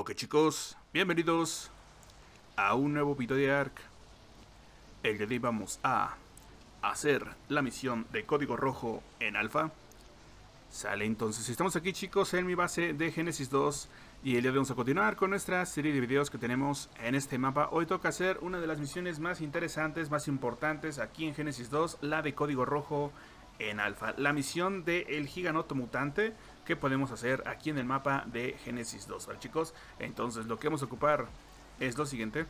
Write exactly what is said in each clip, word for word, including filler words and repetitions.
Ok chicos, bienvenidos a un nuevo video de Ark. El día de hoy vamos a hacer la misión de código rojo en alfa. Sale, entonces estamos aquí chicos en mi base de Genesis dos. Y el día de hoy vamos a continuar con nuestra serie de videos que tenemos en este mapa. Hoy toca hacer una de las misiones más interesantes, más importantes aquí en Genesis dos, la de código rojo en alfa. La misión del giganoto mutante que podemos hacer aquí en el mapa de Genesis dos, ¿vale chicos? Entonces lo que vamos a ocupar es lo siguiente.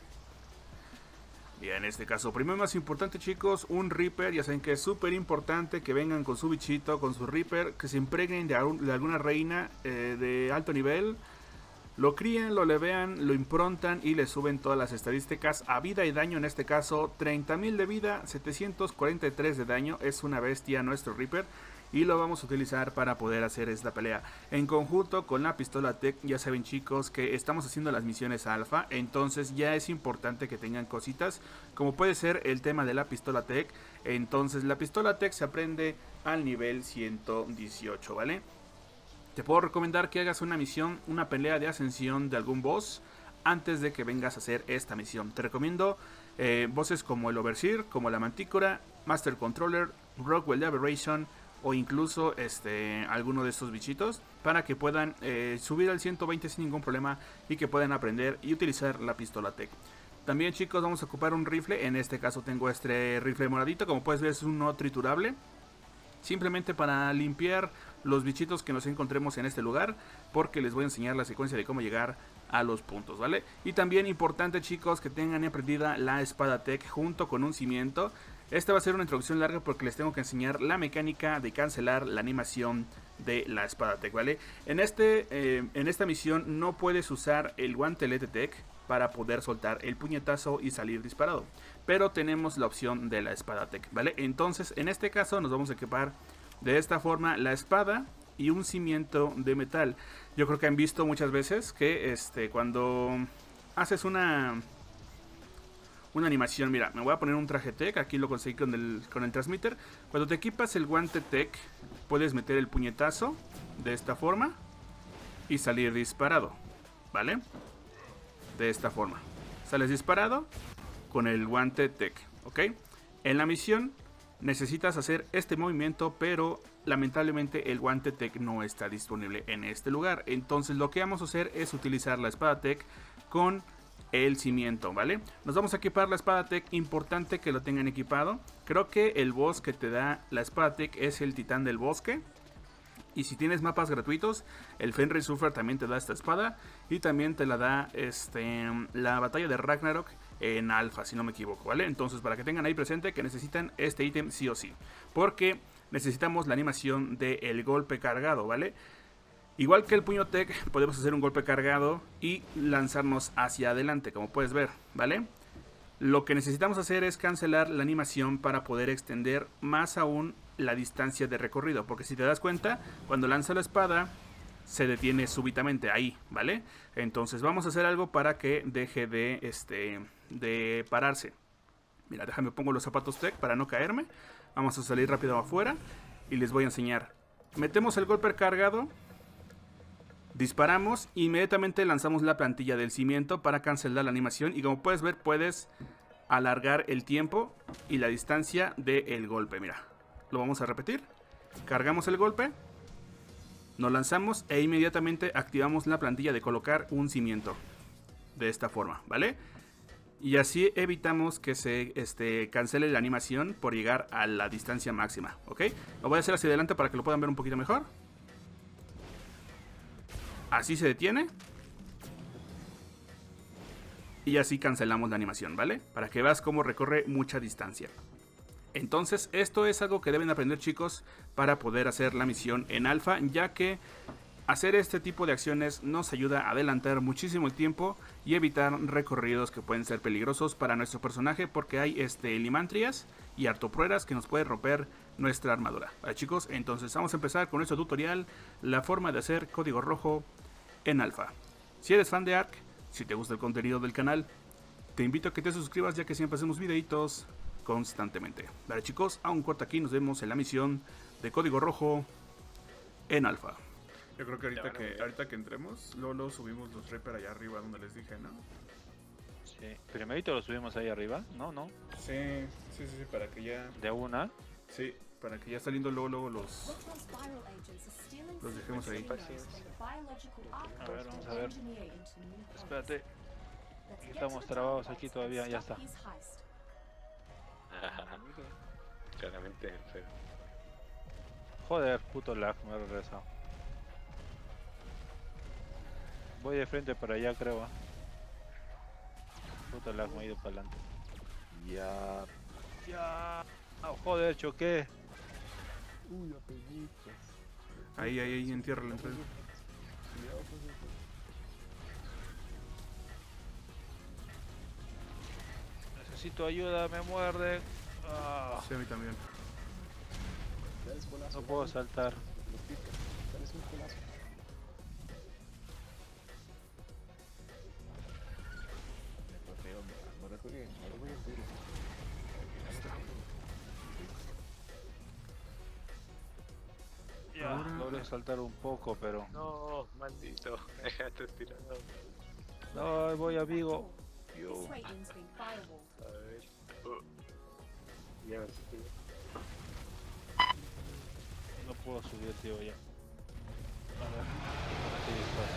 Bien, en este caso, primero más importante chicos, un Reaper. Ya saben que es súper importante que vengan con su bichito, con su Reaper, que se impregnen de, de alguna reina eh, de alto nivel. Lo crían, lo levean, lo improntan y le suben todas las estadísticas a vida y daño. En este caso treinta mil de vida, setecientos cuarenta y tres de daño. Es una bestia nuestro Reaper y lo vamos a utilizar para poder hacer esta pelea en conjunto con la pistola Tech. Ya saben chicos que estamos haciendo las misiones alfa, entonces ya es importante que tengan cositas como puede ser el tema de la pistola Tech. Entonces la pistola Tech se aprende al nivel ciento dieciocho, ¿vale? Te puedo recomendar que hagas una misión, una pelea de ascensión de algún boss antes de que vengas a hacer esta misión. Te recomiendo eh, bosses como el Overseer, como la Mantícora, Master Controller, Rockwell de Aberration o incluso este, alguno de estos bichitos para que puedan eh, subir al ciento veinte sin ningún problema y que puedan aprender y utilizar la pistola Tech. También chicos vamos a ocupar un rifle, en este caso tengo este rifle moradito, como puedes ver es un no triturable. Simplemente para limpiar los bichitos que nos encontremos en este lugar, porque les voy a enseñar la secuencia de cómo llegar a los puntos, ¿vale? Y también importante chicos que tengan aprendida la espada Tech junto con un cimiento. Esta va a ser una introducción larga porque les tengo que enseñar la mecánica de cancelar la animación de la espada Tech, ¿vale? En, este, eh, en esta misión no puedes usar el guantelete Tech para poder soltar el puñetazo y salir disparado, pero tenemos la opción de la espada Tech, ¿vale? Entonces en este caso nos vamos a equipar de esta forma la espada y un cimiento de metal. Yo creo que han visto muchas veces que este, cuando haces una una animación, mira, me voy a poner un traje Tech, aquí lo conseguí con el, con el transmitter. Cuando te equipas el guante Tech puedes meter el puñetazo de esta forma y salir disparado, ¿vale? De esta forma sales disparado con el guante Tech, ¿ok? En la misión necesitas hacer este movimiento, pero lamentablemente el guante Tech no está disponible en este lugar. Entonces lo que vamos a hacer es utilizar la espada Tech con el cimiento, ¿vale? Nos vamos a equipar la espada Tech, importante que lo tengan equipado. Creo que el boss que te da la espada Tech es el titán del bosque. Y si tienes mapas gratuitos, el Fenrir también te da esta espada. Y también te la da este, la batalla de Ragnarok en alfa, si no me equivoco, ¿vale? Entonces para que tengan ahí presente que necesitan este ítem sí o sí, porque necesitamos la animación del golpe cargado, ¿vale? Igual que el puño Tech, podemos hacer un golpe cargado y lanzarnos hacia adelante, como puedes ver, ¿vale? Lo que necesitamos hacer es cancelar la animación para poder extender más aún la distancia de recorrido, porque si te das cuenta, cuando lanza la espada se detiene súbitamente ahí, ¿vale? Entonces vamos a hacer algo para que deje de, este, de pararse. Mira, déjame pongo los zapatos Tech para no caerme. Vamos a salir rápido afuera y les voy a enseñar. Metemos el golpe cargado, disparamos, inmediatamente lanzamos la plantilla del cimiento para cancelar la animación y como puedes ver puedes alargar el tiempo y la distancia del golpe. Mira, lo vamos a repetir. Cargamos el golpe, nos lanzamos e inmediatamente activamos la plantilla de colocar un cimiento de esta forma, ¿vale? Y así evitamos que se este, cancele la animación por llegar a la distancia máxima, ¿ok? Lo voy a hacer hacia adelante para que lo puedan ver un poquito mejor. Así se detiene. Y así cancelamos la animación, ¿vale? Para que veas cómo recorre mucha distancia. Entonces esto es algo que deben aprender chicos para poder hacer la misión en alfa, ya que hacer este tipo de acciones nos ayuda a adelantar muchísimo el tiempo y evitar recorridos que pueden ser peligrosos para nuestro personaje, porque hay este, limantrias y artoprueras que nos pueden romper nuestra armadura. Vale chicos, entonces vamos a empezar con nuestro tutorial, la forma de hacer código rojo en alfa. Si eres fan de Ark, si te gusta el contenido del canal, te invito a que te suscribas, ya que siempre hacemos videitos constantemente. Vale chicos, a un corte aquí, nos vemos en la misión de código rojo en alfa. Yo creo que Ya ahorita van a que morir. ahorita que entremos, luego, luego subimos los Reaper allá arriba donde les dije, ¿no? Sí. Primerito lo subimos ahí arriba. No, no. Sí, sí, sí, sí, para que ya... De una. Sí, para que ya saliendo luego, luego los... Los dejemos ahí. A ver, vamos a ver. Espérate. Estamos trabados aquí todavía, ya está. Claramente feo. Joder, puto lag, me he regresado. Voy de frente para allá, creo. ¿eh? Puto lag, me he ido para adelante. Ya. Ya. Oh, joder, choqué. Uy, apellitos. Ahí, ahí, ahí, entierra la entrada. Cuidado con eso. Necesito ayuda, me muerden. Ah, Sí, a mí también. Dales colazo. no puedo dale. saltar. Lo pica. Dales un colazo. Me corrió, me- me rejueguen, me rejueguen duro. Ya, Ahora- logré saltar un poco, pero... No, maldito. Déjate tirado. No, voy a Vigo. Yo. A ver. Uh. Ya, sí. No puedo subir, tío, ya. A ver. Sí,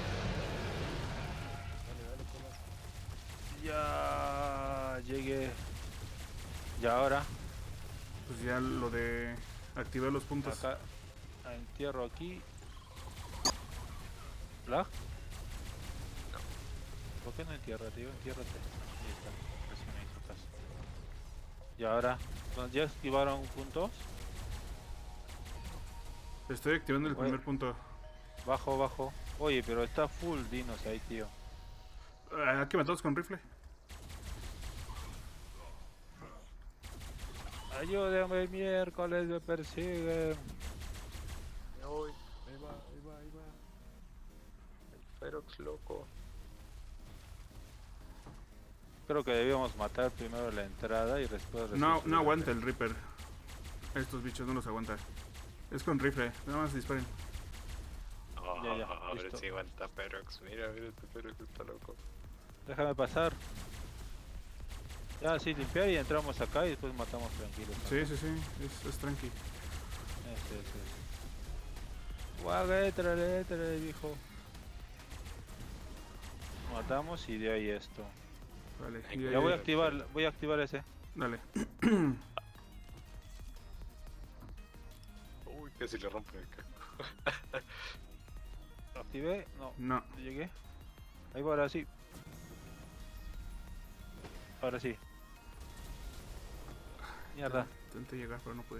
Dale, dale colazo. está. Ya llegué. Y ahora, Pues ya lo de activar los puntos. acá, entierro aquí. ¿Lag? ¿Por qué no entierra, tío? Entiérrate. Ahí está. Recién me hizo caso. Y ahora, ¿cuando ya activaron puntos? Estoy activando el Oye. primer punto. Bajo, bajo. Oye, pero está full dinos ahí, tío. Ah, ¿qué matamos con rifle? Ayúdame, miércoles, me persiguen. Me voy. Ahí va, ahí va, ahí va. El Ferox loco. Creo que debíamos matar primero la entrada y después... No, resurgir. no aguanta el Reaper. Estos bichos no los aguanta. Es con rifle, nada más disparen. Oh, Ya, ya, ahora listo. sí aguanta Ferox. Mira, mira, este Ferox está loco. Déjame pasar. Ya, sí, limpiar y entramos acá y después matamos tranquilos. ¿no? Sí, sí, sí, es, es tranqui. Este, este. Guaga, étrale, étrale, viejo. Matamos y de ahí esto. Vale, Ay, y Ya ahí- voy a activar, voy a activar ese. Dale. Uy, casi le rompe el casco. ¿Lo activé? No, No. no llegué. Ahí va, ahora sí. Ahora sí. Mierda. Intenté llegar, pero no pude.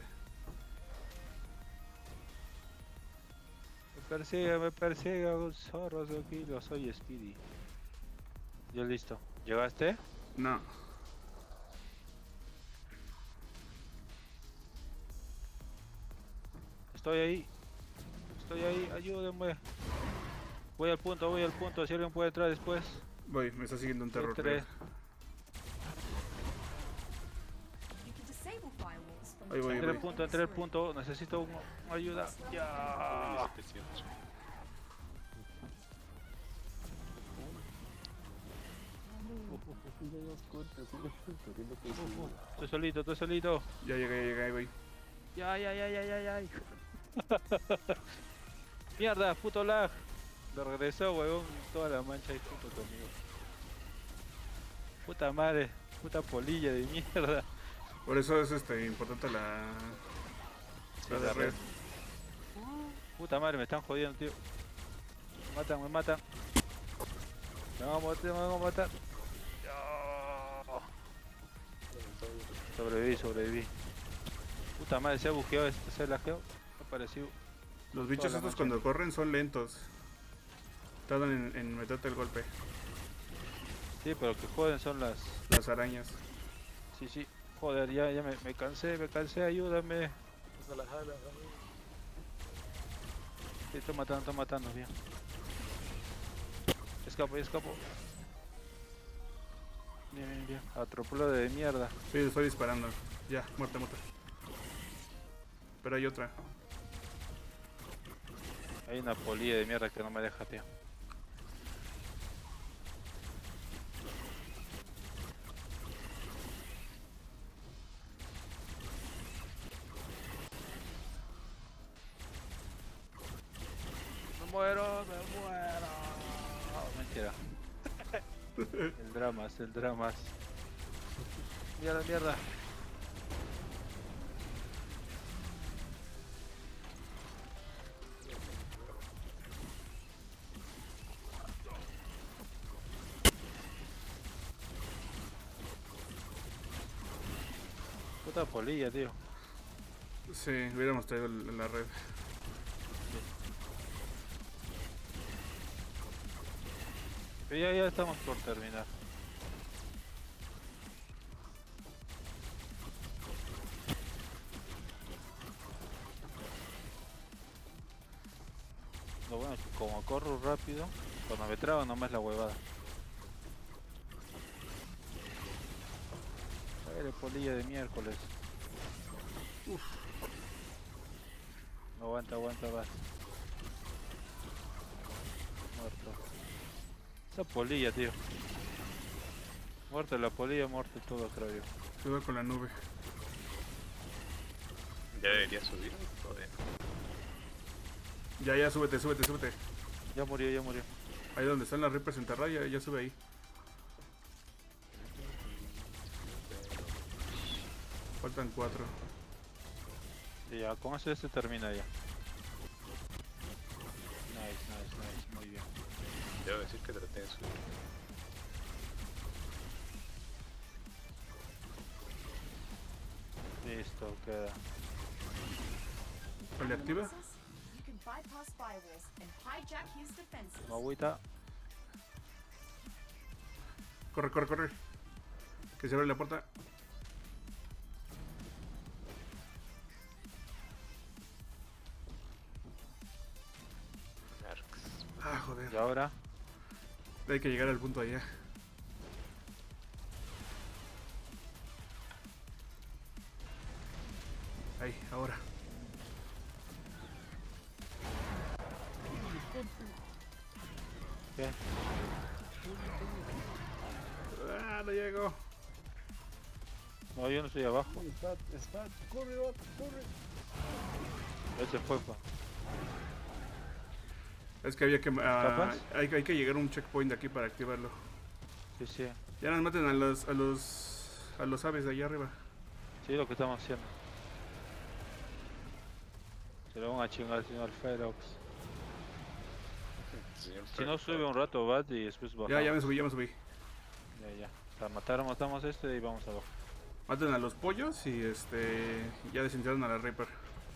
Me persigue, me persigue, un zorro aquí, lo soy Speedy. Ya listo. ¿Llegaste? No. Estoy ahí. Estoy ahí, ayúdenme. Voy al punto, voy al punto, si alguien puede entrar después. Voy, me está siguiendo un terror. Entré. Ahí voy, Entré voy. al punto, entré al punto, necesito un- ayuda. Ya. setecientos. Sigue los cortes, sigue corriendo que sí. Estoy solito, estoy solito. Ya llegué, ya llegué, ahí voy. Ya, ya, ya, ya, ya, ya. Mierda, puto lag. Lo regresó, huevón, toda la mancha ahí junto conmigo. Puta madre, puta polilla de mierda. Por eso es este importante la, la de la red. red. Puta madre, me están jodiendo, tío. Me matan, me matan. Me van a matar, me van a matar. Ya. Sobreviví, sobreviví. Puta madre, se ha bugueado, este, se ha lajeado. Me ha parecido. Los bichos Toda la estos mancha. cuando corren son lentos. Tardan en, en meterte el golpe. Sí, pero que joden son las. Las arañas. Sí, sí. Joder, ya, ya me, me cansé, me cansé, ayúdame. No la jala, Sí, estoy matando, estoy matando, bien. Escapo, escapo. Bien, bien, bien. Atropello de mierda. Sí, estoy disparando. Ya, muerta, muerta. Pero hay otra. Hay una polilla de mierda que no me deja, tío. Me muero, me muero. Oh, mentira. El dramas, el dramas. Mierda, mierda. Puta polilla, tío. Sí, hubiéramos traído el- la red. Pero ya, ya estamos por terminar. Lo bueno es que como corro rápido, cuando me traba nomás la huevada. Ay, polilla de miércoles. Uf. No aguanta, aguanta, va. Muerto. Esa polilla, tío. Muerto la polilla, muerto todo, creo yo. Cuidado con la nube. Ya debería subir todavía. Ya, ya, súbete, súbete, súbete. Ya murió, ya murió. Ahí donde están las Reapers enterradas, ya, ya sube ahí. Faltan cuatro. Y ya, con eso ya se termina ya. Nice, nice, nice, muy bien. Debo decir que traté de subir. Listo, queda. ¿Cuál le activa? You can bypass firewalls and hijack his defenses. No agüita. Corre, corre, corre. Que se abre la puerta. Arcs. Ah, joder. Y ahora, Hay que llegar al punto allá. Ahí, ahora. ¿qué? Ah, no llego. No, yo no estoy abajo. Spat, Spat, corre, Bat, corre. Ese fue, pa. Es que había que... ah, ¿Escapas? hay, hay que llegar a un checkpoint aquí para activarlo. Sí, sí. Ya nos maten a los... a los... a los aves de allá arriba. Sí, lo que estamos haciendo. Se lo van a chingar al señor Ferox. Señor Si no, Fred, sube un rato, Bat, y después bajamos. Ya, ya me subí, ya me subí. Ya, ya. O sea, mataron, matamos este y vamos abajo. Maten a los pollos y este... ya desintegraron a la Reaper.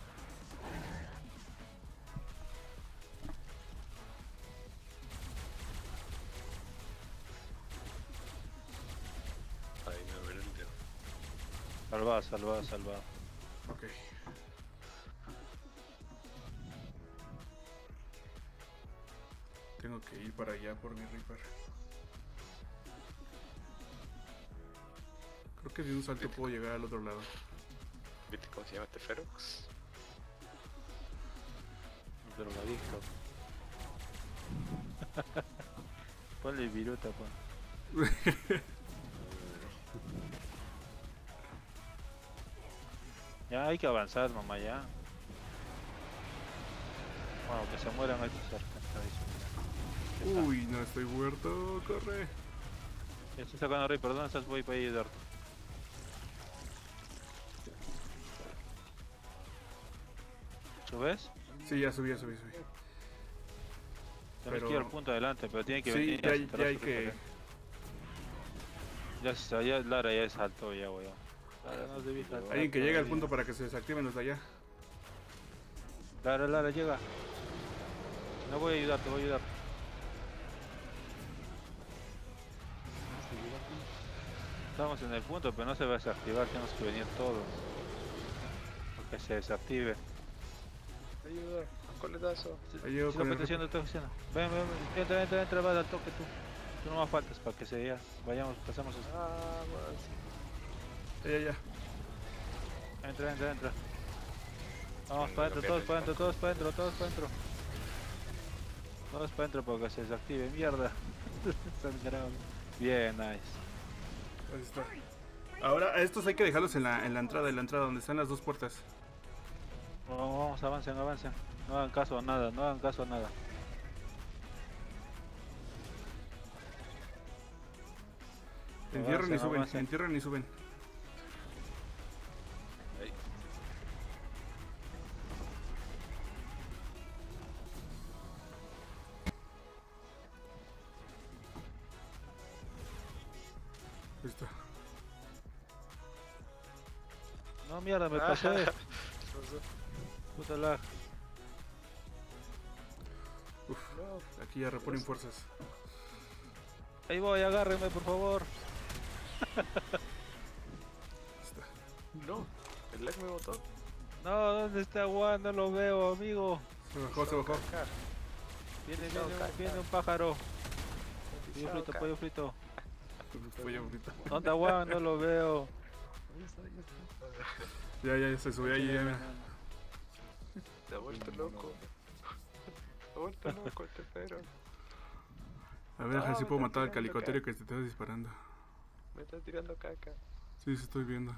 ahí me veré el dedo. Salvada, salvada, salvada. Ok. Tengo que ir para allá por mi Reaper. Creo que de un salto puedo llegar al otro lado. ¿Viste cómo se llama este Ferox? Un drogadicto. Ponle viruta, pon. Ya hay que avanzar, mamá, ya. Bueno, que se mueran estos cerca. Uy, no estoy muerto, corre. Ya estoy sacando rey, perdón, estás voy para ayudarte. ¿Subes? Sí, ya subí, ya subí, subí. Tenemos Pero- que ir al punto adelante, pero tiene que Sí, venir. ya, a ya sentar hay su que... Reaper. Ya se ya Lara ya saltó ya, weón. Lara, no debí saltar. Alguien que llegue al todavía. punto para que se desactiven los de allá. Lara, Lara, llega. No voy a ayudar, te voy a ayudar. Estamos en el punto, pero no se va a desactivar, tenemos que venir todos. Para que se desactive. Ayuda, coletazo. Ahí llego Sí, con lo el que estoy haciendo, estoy haciendo. Ven, ven, ven, entra, entra, entra, va al toque tú. Tú no más faltas para que se ya vayamos, pasamos esto. Ah, Ya, ya, ya. Entra, entra, entra. Vamos Sí, para lo adentro, que todos hace para adentro, el todos para adentro, todos para adentro. Vamos para adentro para que se desactive, mierda. Sangrado. Bien, nice. Ahí está. Ahora, a estos hay que dejarlos en la, en la entrada, en la entrada, donde están las dos puertas. Vamos, vamos, avancen, avancen. No hagan caso a nada, no hagan caso a nada. Entierran y Avancen, suben, avancen. entierran y suben. Ahí. Ahí está. No, mierda, me Ah, pasé. ¿qué pasó? Puta lag. Uf, No, aquí ya reponen fuerzas. Ahí voy, agárrenme, por favor. Ahí está. no, el lag me botó. No, ¿dónde está Juan? No lo veo, amigo. Se bajó, se bajó. Caca. Viene, Pisado viene, caca. viene un pájaro. Pollo Pisado frito, caca. pollo frito. Pollo ahorita. ¿Dónde está Juan? No lo veo. Ahí está, ahí está. Ya, ya, se subió ahí, ya, mira. Se ha vuelto loco. Se ha vuelto loco este pero. A ver, a ver Ah, si me puedo están matar al tirando calicoterio acá. que te está disparando. Me está tirando caca. Sí, sí, estoy viendo.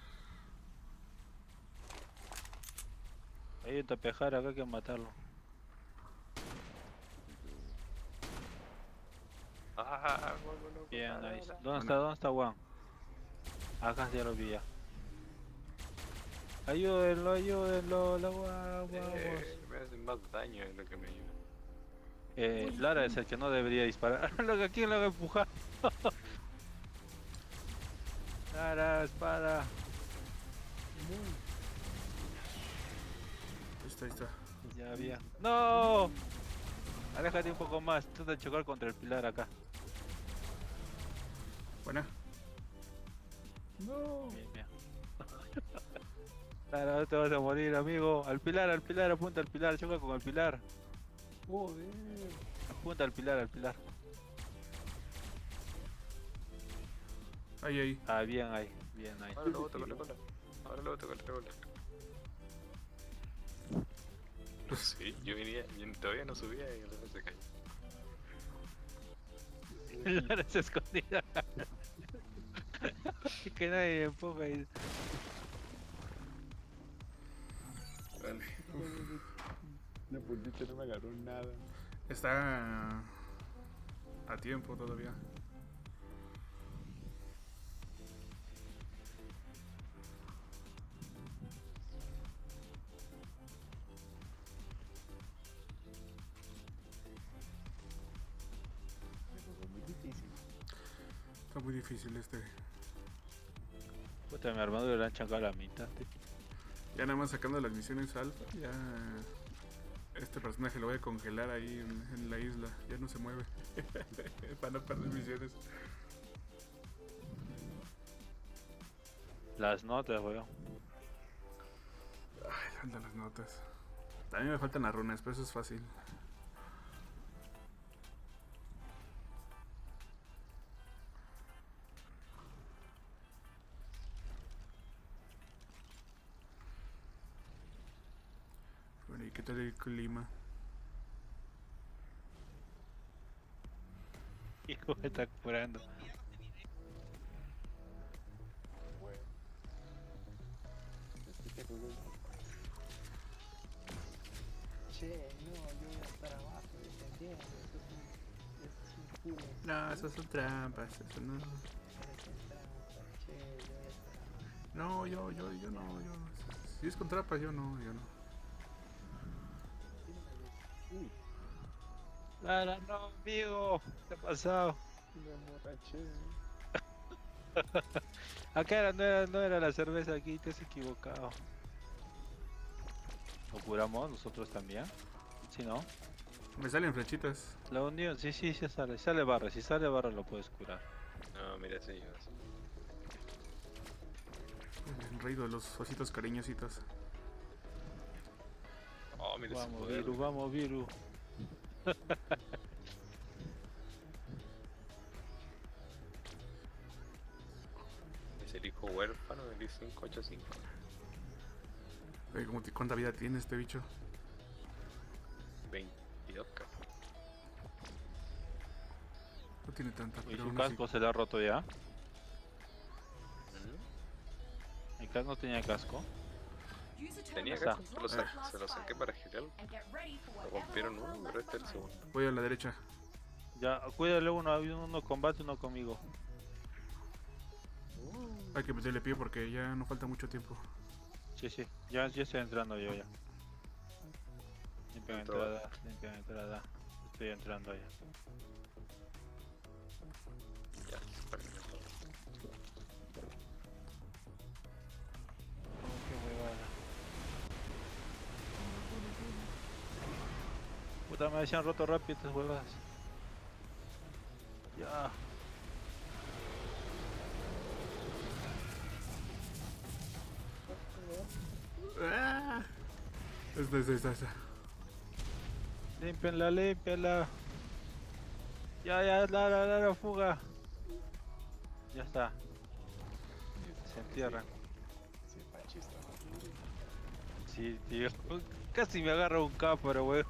Hay un tapejar acá, hay que matarlo. Ah, vuelvo loco. Bien, para, nice. para. ¿Dónde está? ¿Dónde está Juan? Acá ya lo vi ya. Ayúdenlo, ayúdenlo, la Juan, vamos. Eh, me hacen más daño de lo que me ayuda. Eh, Lara es el que no debería disparar. Lo que aquí lo va a empujar. Lara, espada. Ahí está, ahí está. Ya bien. ¡No! Aléjate un poco más. Trata de chocar contra el pilar acá. Buena. No. Bien, bien. Lara, no te vas a morir, amigo. Al pilar, al pilar, apunta al pilar. Choca con el pilar. Joder. Apunta al pilar, al pilar. Ahí, ahí. Ah, bien ahí. Bien ahí. Ahora lo boto con la cola. Ahora lo boto con la cola. Sí, yo venía, yo todavía no subía y el se cayó. Lara se escondida. Que nadie empuja y... Vale. La puntita no me agarró nada. Está a tiempo todavía. Fue muy difícil. Está muy difícil este. Puta, mi armadura le han chacado a la mitad. tío. Ya nada más sacando las misiones alfa, ya este personaje lo voy a congelar ahí en, en la isla. Ya no se mueve. Para no perder misiones. Las notas, weón. Ay, faltan las notas. También me faltan las runas, pero eso es fácil. Bueno, ¿y qué tal el clima? Hijo, me está curando. Bueno. Se escucha con un... Che, no, yo voy a estar abajo defendiendo. Eso es un... Eso es un culo. No, esas son trampas, eso no. Parecen trampas. Che, yo voy a estar abajo. No, yo, yo, yo no, yo. Si es con trampas, yo no, yo no. Uy, Lara, no, amigo. ¿Qué ha pasado? me emborraché. Acá era, no, era, no era la cerveza aquí, te has equivocado. ¿Lo curamos nosotros también? Si no, Me salen flechitas. la unión, sí, sí, sí sale, sale barra, si sale barra lo puedes curar. No, mira ese yo. El rey de los ositos cariñositos. Oh, mira ese Vamos, poder. Viru, vamos, Viru. Es el hijo huérfano del I cinco ochenta y cinco. Oye, ¿cómo te- ¿cuánta vida tiene este bicho? veintidós, cabrón. tiene tanta, Y pero su aún así. casco se le ha roto ya. Ujú. Mi casco no tenía casco. Use a turbo Tenía Esa. gato, se lo, to sa- blast se lo saqué firewall para girar. and get ready for Lo whatever rompieron occur uno, pero left este es el behind. segundo. Voy a la derecha. Ya, cuídale uno, hay uno combate, uno conmigo. Hay que meterle pie porque ya no falta mucho tiempo. Sí, sí, ya, ya estoy entrando yo ya. Limpia Entró. entrada, limpia entrada. Estoy entrando ya. Ya, para que me joda. Oh, qué huevada. Puta, me decían roto rápido estas huevadas. Ya. ¡Ah! Esta, esta, esta, esta. Límpienla, límpienla. Ya, ya, la, la, la, la fuga. Ya está. Se entierran. Sí, Pachi está jodido. Sí, tío. Casi me agarra un cáparo, wey.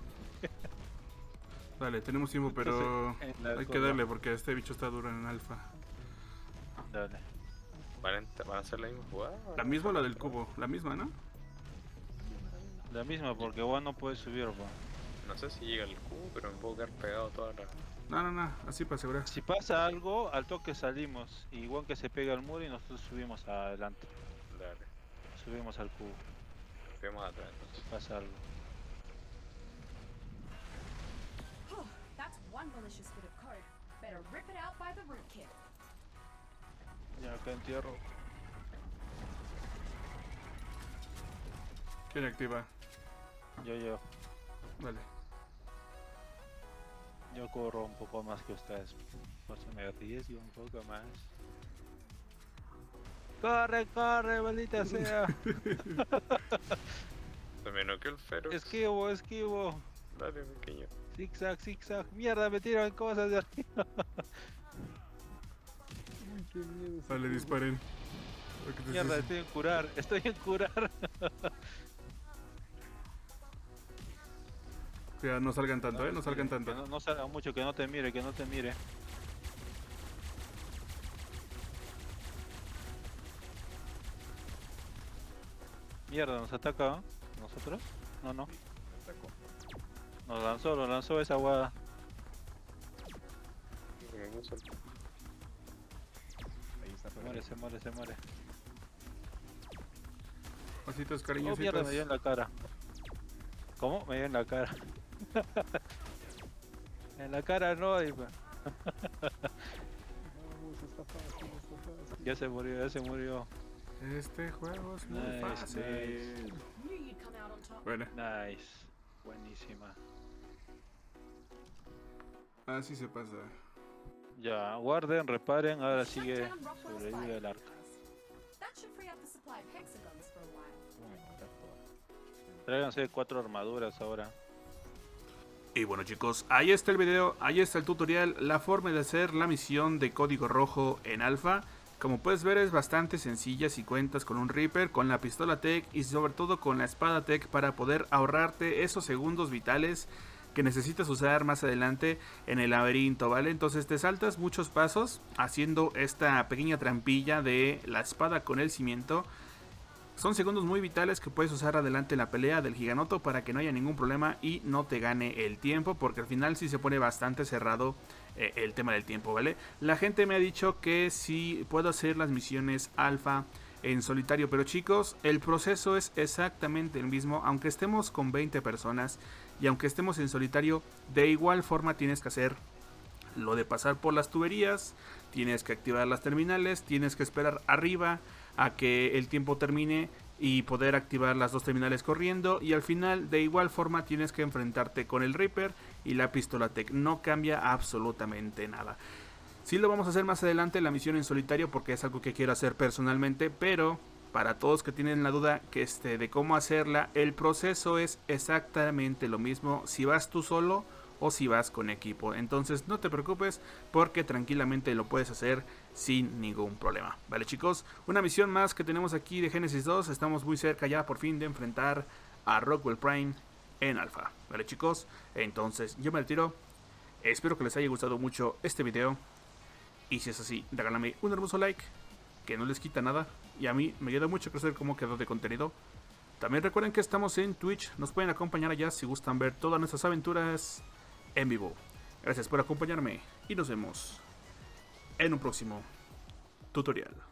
Dale, tenemos tiempo, pero Entonces, en la hay que curva. darle porque este bicho está duro en alfa. Dale. ¿Van a, ent- van a hacer la misma jugada? La misma o la del cubo, la misma, ¿no? La misma, porque Juan no puede subir, weón. No sé si llega el cubo, pero me puedo quedar pegado toda la... No, no, no, así para asegurar. Si pasa algo, al toque salimos. Y Juan que se pega al muro y nosotros subimos adelante. Dale, Subimos al cubo. vemos atrás entonces. Si pasa algo. Whew, that's one malicious bit of code. Better rip it out by the rootkit. Ya acá entierro. ¿Quién activa? Yo, yo. Dale. Yo corro un poco más que ustedes. Por eso me arriesgo un poco más. ¡Corre, corre, maldita sea! Se me noqueó el Ferox. Esquivo, esquivo. Dale, pequeño. Zigzag, zigzag. Mierda, me tiran cosas de arriba. Uy, qué miedo. ese Dale, juego. disparen. Porque te- Mierda, sí, sí. estoy en curar. Estoy en curar. Cuidado, no salgan tanto, eh, no salgan Que tanto. no, no salga mucho, que no te mire, que no te mire. Mierda, nos ataca, ¿no? ¿Nosotros? No, no. Me atacó. Nos lanzó, nos lanzó esa guada. Me puso el- Ahí está Se por muere, ahí. se muere, se muere. Ositos, Oh, cariñositos. mierda, me dio en la cara. ¿Cómo? Me dio en la cara. En la cara no, y pues, Vamos, está fácil, está fácil. ya se murió, ya se murió. Este juego es muy Nice, fácil. nice. Knew you'd come out on top. Bueno, Nice. Buenísima. así se pasa. Ya, guarden, reparen, ahora Shut sigue down Rockwell's sobrevive fire el arca. containers. That should free up the supply of hexagons for a while. Voy a matar todas. Tráiganse cuatro armaduras ahora. Y bueno chicos, ahí está el video, ahí está el tutorial, la forma de hacer la misión de código rojo en alfa. Como puedes ver es bastante sencilla si cuentas con un Reaper, con la pistola Tech y sobre todo con la espada Tech para poder ahorrarte esos segundos vitales que necesitas usar más adelante en el laberinto, ¿vale? Entonces te saltas muchos pasos haciendo esta pequeña trampilla de la espada con el cimiento. Son segundos muy vitales que puedes usar adelante en la pelea del giganoto para que no haya ningún problema y no te gane el tiempo, porque al final sí se pone bastante cerrado eh, el tema del tiempo, ¿vale? La gente me ha dicho que sí puedo hacer las misiones alfa en solitario, pero chicos, el proceso es exactamente el mismo, aunque estemos con veinte personas y aunque estemos en solitario, de igual forma tienes que hacer lo de pasar por las tuberías, tienes que activar las terminales, tienes que esperar arriba a que el tiempo termine y poder activar las dos terminales corriendo, y al final de igual forma tienes que enfrentarte con el Reaper y la pistola Tech. No cambia absolutamente nada. Sí lo vamos a hacer más adelante la misión en solitario porque es algo que quiero hacer personalmente, pero para todos que tienen la duda que este, de cómo hacerla, el proceso es exactamente lo mismo si vas tú solo o si vas con equipo. Entonces no te preocupes porque tranquilamente lo puedes hacer sin ningún problema. Vale chicos, una misión más que tenemos aquí de Genesis dos. Estamos muy cerca ya por fin de enfrentar a Rockwell Prime en alfa. Vale chicos, entonces yo me retiro. Espero que les haya gustado mucho este video. Y si es así, regálame un hermoso like, que no les quita nada. Y a mí me ayuda mucho a crecer como creador de contenido. También recuerden que estamos en Twitch. Nos pueden acompañar allá si gustan ver todas nuestras aventuras en vivo. Gracias por acompañarme y nos vemos en un próximo tutorial.